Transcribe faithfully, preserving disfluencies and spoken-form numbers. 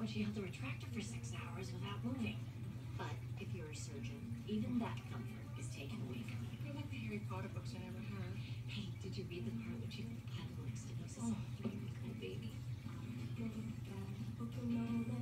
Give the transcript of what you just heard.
when she held the retractor for six hours without moving. But if you're a surgeon, even that comfort is taken away from you. I like the Harry Potter books I never heard. Hey, did you read the part where she had the stenosis? Oh. My baby. Book